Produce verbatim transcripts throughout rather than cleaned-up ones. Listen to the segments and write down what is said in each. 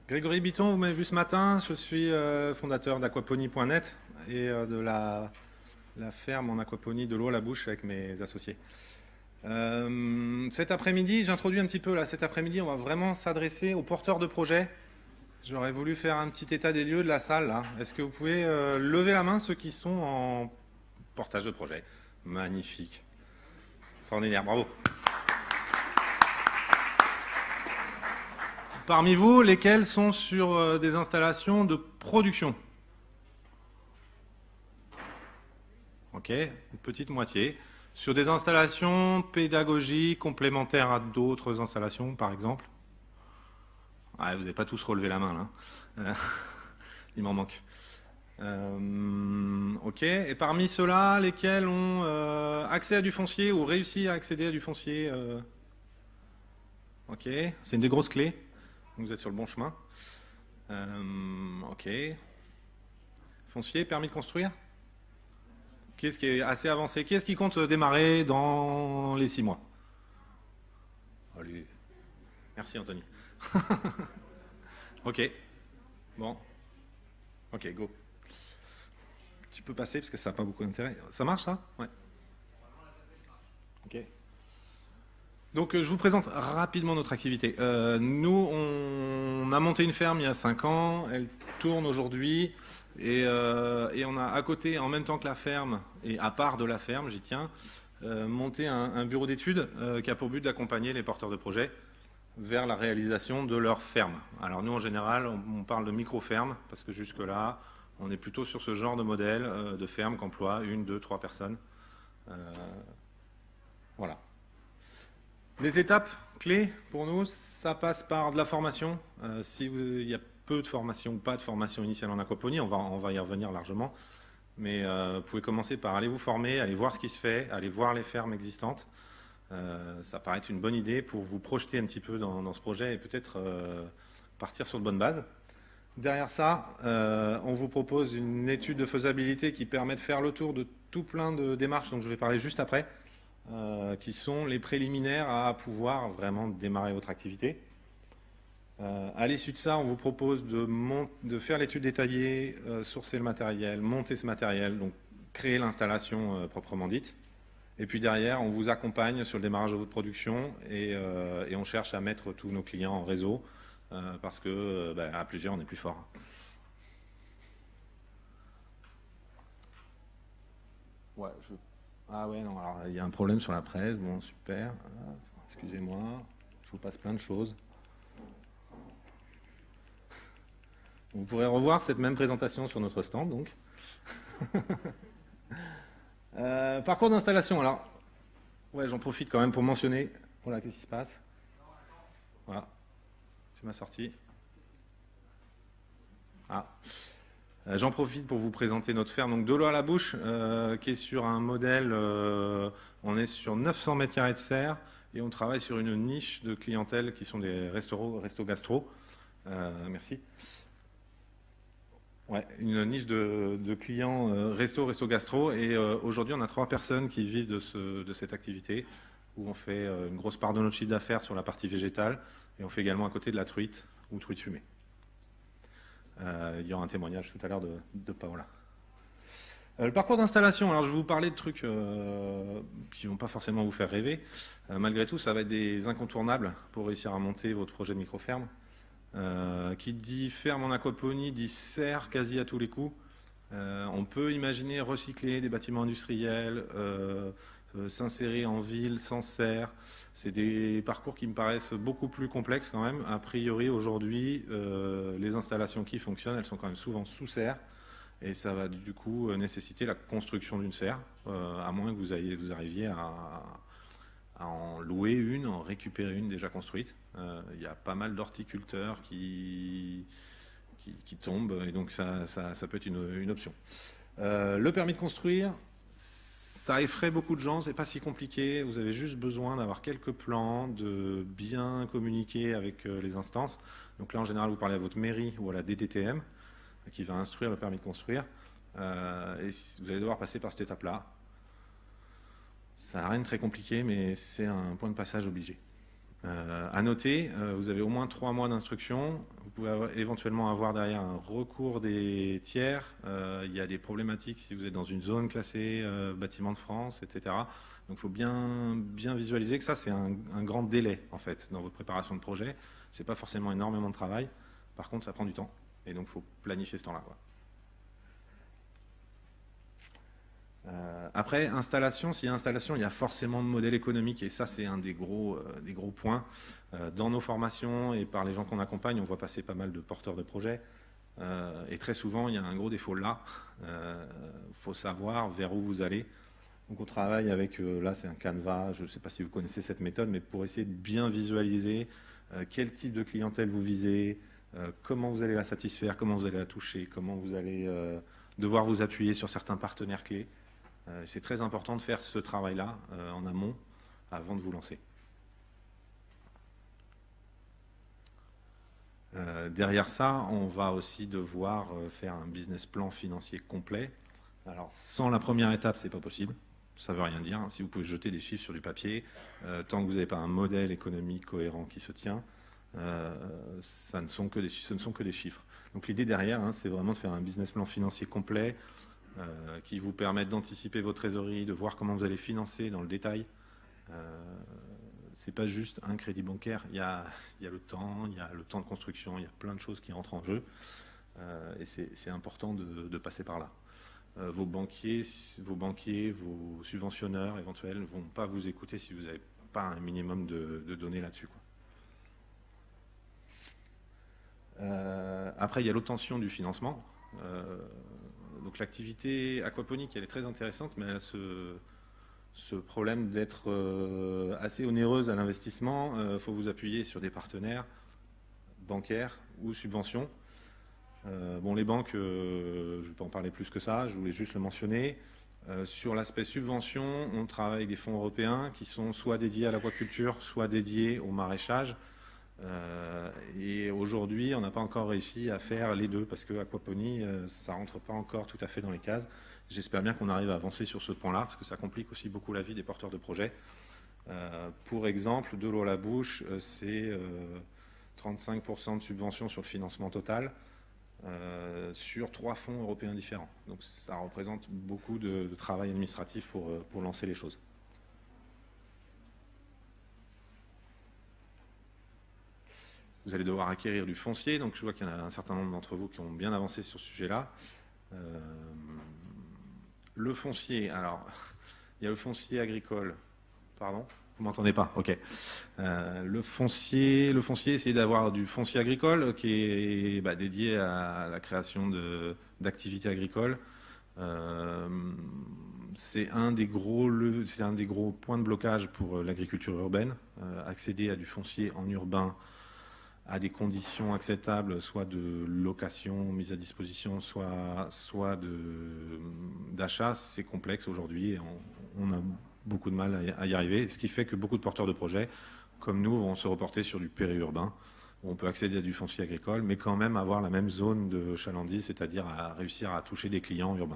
Grégory Bitton, vous m'avez vu ce matin, je suis euh, fondateur d'aquaponie point net et euh, de la, la ferme en aquaponie de l'eau à la bouche avec mes associés. Euh, cet après-midi, j'introduis un petit peu là, cet après-midi, on va vraiment s'adresser aux porteurs de projets. J'aurais voulu faire un petit état des lieux de la salle là. Est-ce que vous pouvez euh, lever la main ceux qui sont en portage de projet? Magnifique. Extraordinaire, bravo. Parmi vous, lesquels sont sur euh, des installations de production? Ok, une petite moitié. Sur des installations pédagogiques complémentaires à d'autres installations, par exemple? Ouais, vous n'avez pas tous relevé la main, là. Euh, il m'en manque. Euh, ok, et parmi ceux-là, lesquels ont euh, accès à du foncier ou réussi à accéder à du foncier euh... Ok, c'est une des grosses clés. Vous êtes sur le bon chemin. Euh, ok. Foncier, permis de construire? Qui est-ce qui est assez avancé? Qui est-ce qui compte démarrer dans les six mois? Allez. Merci Anthony. Ok. Bon. Ok, go. Tu peux passer parce que ça n'a pas beaucoup d'intérêt. Ça marche ça? Ouais. Ok. Donc je vous présente rapidement notre activité. Euh, nous, on a monté une ferme il y a cinq ans, elle tourne aujourd'hui, et, euh, et on a à côté, en même temps que la ferme, et à part de la ferme, j'y tiens, euh, monté un, un bureau d'études euh, qui a pour but d'accompagner les porteurs de projets vers la réalisation de leur ferme. Alors nous, en général, on, on parle de micro-ferme, parce que jusque-là, on est plutôt sur ce genre de modèle euh, de ferme qu'emploie une, deux, trois personnes. Euh, voilà. Les étapes clés pour nous, ça passe par de la formation. Euh, si vous, il y a peu de formation ou pas de formation initiale en aquaponie, on va, on va y revenir largement. Mais euh, vous pouvez commencer par aller vous former, aller voir ce qui se fait, aller voir les fermes existantes. Euh, ça paraît être une bonne idée pour vous projeter un petit peu dans, dans ce projet et peut-être euh, partir sur de bonnes bases. Derrière ça, euh, on vous propose une étude de faisabilité qui permet de faire le tour de tout plein de démarches dont je vais parler juste après. Euh, qui sont les préliminaires à pouvoir vraiment démarrer votre activité. Euh, à l'issue de ça, on vous propose de, de faire l'étude détaillée, euh, sourcer le matériel, monter ce matériel, donc créer l'installation euh, proprement dite. Et puis derrière, on vous accompagne sur le démarrage de votre production et, euh, et on cherche à mettre tous nos clients en réseau euh, parce que euh, bah, à plusieurs, on est plus fort. Ouais, je... Ah ouais, non, alors il y a un problème sur la presse, bon, super. Ah, excusez-moi, je vous passe plein de choses. Vous pourrez revoir cette même présentation sur notre stand, donc. euh, parcours d'installation, alors, ouais, j'en profite quand même pour mentionner. Voilà, qu'est-ce qui se passe? Voilà, c'est ma sortie. Ah. Euh, J'en profite pour vous présenter notre ferme, donc de l'eau à la bouche, euh, qui est sur un modèle, euh, on est sur neuf cents mètres carrés de serre et on travaille sur une niche de clientèle qui sont des restaurants, resto gastro. Euh, merci. Ouais, une niche de, de clients euh, resto, resto gastro et euh, aujourd'hui on a trois personnes qui vivent de, ce, de cette activité où on fait euh, une grosse part de notre chiffre d'affaires sur la partie végétale et on fait également à côté de la truite ou truite fumée. Euh, il y aura un témoignage tout à l'heure de, de Paola. Euh, le parcours d'installation, alors je vais vous parler de trucs euh, qui ne vont pas forcément vous faire rêver. Euh, malgré tout, ça va être des incontournables pour réussir à monter votre projet de micro-ferme. Euh, qui dit ferme en aquaponie, dit serre quasi à tous les coups. Euh, on peut imaginer recycler des bâtiments industriels, euh, euh, s'insérer en ville sans serre. C'est des parcours qui me paraissent beaucoup plus complexes quand même. A priori, aujourd'hui, euh, les installations qui fonctionnent, elles sont quand même souvent sous serre. Et ça va du coup nécessiter la construction d'une serre, euh, à moins que vous, ayez, vous arriviez à, à en louer une, en récupérer une déjà construite. Euh, il y a pas mal d'horticulteurs qui, qui, qui tombent, et donc ça, ça, ça peut être une, une option. Euh, le permis de construire, ça effraie beaucoup de gens, c'est pas si compliqué, vous avez juste besoin d'avoir quelques plans, de bien communiquer avec les instances. Donc là, en général, vous parlez à votre mairie ou à la D D T M, qui va instruire le permis de construire, euh, et vous allez devoir passer par cette étape-là. Ça n'a rien de très compliqué, mais c'est un point de passage obligé. Euh, à noter, euh, vous avez au moins trois mois d'instruction, vous pouvez avoir, éventuellement avoir derrière un recours des tiers. Euh, il y a des problématiques si vous êtes dans une zone classée euh, bâtiment de France, et cetera. Donc il faut bien, bien visualiser que ça, c'est un, un grand délai en fait dans votre préparation de projet. Ce n'est pas forcément énormément de travail. Par contre, ça prend du temps. Et donc il faut planifier ce temps-là, quoi. Euh, après, installation, s'il y a installation, il y a forcément modèle économique, et ça, c'est un des gros, euh, des gros points. Euh, dans nos formations et par les gens qu'on accompagne, on voit passer pas mal de porteurs de projets, euh, et très souvent, il y a un gros défaut là. Il euh, faut savoir vers où vous allez. Donc, on travaille avec, euh, là, c'est un canevas, je ne sais pas si vous connaissez cette méthode, mais pour essayer de bien visualiser euh, quel type de clientèle vous visez, euh, comment vous allez la satisfaire, comment vous allez la toucher, comment vous allez euh, devoir vous appuyer sur certains partenaires clés. Euh, c'est très important de faire ce travail-là euh, en amont avant de vous lancer. Euh, derrière ça, on va aussi devoir euh, faire un business plan financier complet. Alors, sans la première étape, c'est pas possible. Ça veut rien dire. Si vous pouvez jeter des chiffres sur du papier, euh, tant que vous n'avez pas un modèle économique cohérent qui se tient, euh, ça ne sont que des, ce ne sont que des chiffres. Donc l'idée derrière, hein, c'est vraiment de faire un business plan financier complet, Euh, qui vous permettent d'anticiper vos trésoreries, de voir comment vous allez financer dans le détail. Euh, c'est pas juste un crédit bancaire, il y a, il y a le temps, il y a le temps de construction, il y a plein de choses qui rentrent en jeu, euh, et c'est important de, de passer par là. Euh, vos banquiers, vos banquiers, vos subventionneurs éventuels ne vont pas vous écouter si vous n'avez pas un minimum de, de données là-dessus, quoi. Euh, après, il y a l'obtention du financement. Euh, donc l'activité aquaponique, elle est très intéressante, mais elle a ce, ce problème d'être euh, assez onéreuse à l'investissement. Il euh, faut vous appuyer sur des partenaires bancaires ou subventions. Euh, bon, les banques, euh, je ne vais pas en parler plus que ça, je voulais juste le mentionner. Euh, sur l'aspect subvention, on travaille avec des fonds européens qui sont soit dédiés à l'aquaculture, soit dédiés au maraîchage. Euh, et aujourd'hui, on n'a pas encore réussi à faire les deux parce que aquaponie, euh, ça rentre pas encore tout à fait dans les cases. J'espère bien qu'on arrive à avancer sur ce point-là parce que ça complique aussi beaucoup la vie des porteurs de projets. Euh, pour exemple, de l'eau à la bouche, euh, c'est euh, trente-cinq pour cent de subvention sur le financement total euh, sur trois fonds européens différents. Donc ça représente beaucoup de, de travail administratif pour, pour lancer les choses. Vous allez devoir acquérir du foncier, donc je vois qu'il y en a un certain nombre d'entre vous qui ont bien avancé sur ce sujet-là. Euh, le foncier, alors, il y a le foncier agricole, pardon, vous m'entendez pas, ok. Euh, le foncier, le foncier, essayez d'avoir du foncier agricole qui est bah, dédié à la création d'activités agricoles. Euh, c'est un des gros, c'est un des gros points de blocage pour l'agriculture urbaine, euh, accéder à du foncier en urbain à des conditions acceptables, soit de location, mise à disposition, soit, soit d'achat, c'est complexe aujourd'hui et on, on a beaucoup de mal à y arriver. Ce qui fait que beaucoup de porteurs de projets, comme nous, vont se reporter sur du périurbain, où on peut accéder à du foncier agricole, mais quand même avoir la même zone de chalandise, c'est-à-dire à réussir à toucher des clients urbains.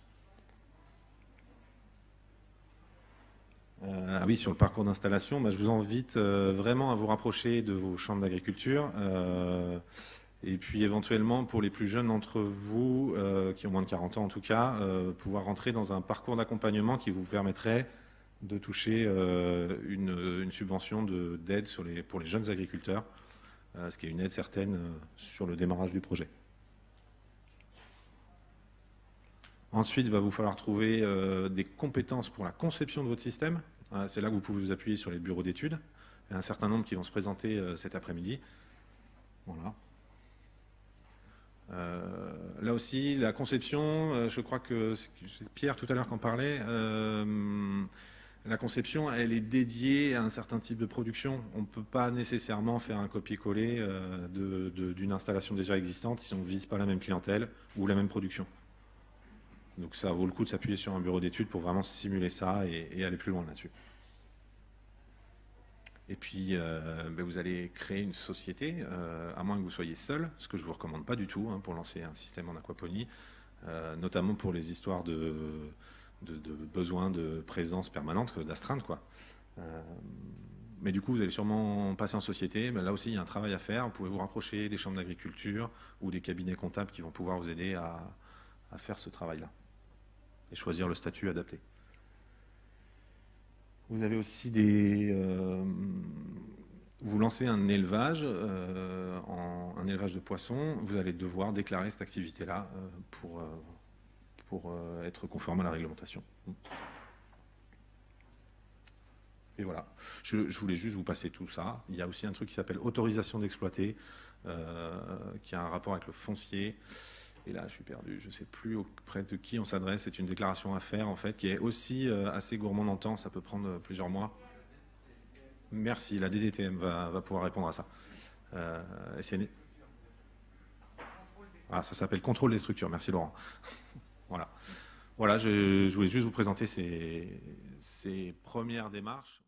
Euh, ah oui, sur le parcours d'installation, bah, je vous invite euh, vraiment à vous rapprocher de vos chambres d'agriculture. Euh, et puis éventuellement, pour les plus jeunes d'entre vous, euh, qui ont moins de quarante ans en tout cas, euh, pouvoir rentrer dans un parcours d'accompagnement qui vous permettrait de toucher euh, une, une subvention d'aide pour les jeunes agriculteurs, euh, ce qui est une aide certaine euh, sur le démarrage du projet. Ensuite, il va vous falloir trouver euh, des compétences pour la conception de votre système. Euh, C'est là que vous pouvez vous appuyer sur les bureaux d'études. Il y a un certain nombre qui vont se présenter euh, cet après-midi. Voilà. Euh, là aussi, la conception, euh, je crois que c'est Pierre tout à l'heure qui en parlait. Euh, la conception, elle est dédiée à un certain type de production. On ne peut pas nécessairement faire un copier-coller euh, d'une installation déjà existante si on ne vise pas la même clientèle ou la même production. Donc ça vaut le coup de s'appuyer sur un bureau d'études pour vraiment simuler ça et, et aller plus loin là-dessus. Et puis, euh, ben vous allez créer une société, euh, à moins que vous soyez seul, ce que je ne vous recommande pas du tout hein, pour lancer un système en aquaponie, euh, notamment pour les histoires de, de, de besoin de présence permanente, d'astreinte, quoi. Euh, mais du coup, vous allez sûrement passer en société. Mais là aussi, il y a un travail à faire. Vous pouvez vous rapprocher des chambres d'agriculture ou des cabinets comptables qui vont pouvoir vous aider à, à faire ce travail-là et choisir le statut adapté. Vous avez aussi des... Euh, vous lancez un élevage, euh, en, un élevage de poissons, vous allez devoir déclarer cette activité-là euh, pour, euh, pour euh, être conforme à la réglementation. Et voilà, je, je, voulais juste vous passer tout ça. Il y a aussi un truc qui s'appelle autorisation d'exploiter, euh, qui a un rapport avec le foncier. Et là, je suis perdu, je ne sais plus auprès de qui on s'adresse. C'est une déclaration à faire, en fait, qui est aussi euh, assez gourmande en temps. Ça peut prendre plusieurs mois. Merci, la D D T M va, va pouvoir répondre à ça. Euh, ah, ça s'appelle contrôle des structures. Merci, Laurent. Voilà, voilà je, je voulais juste vous présenter ces, ces premières démarches.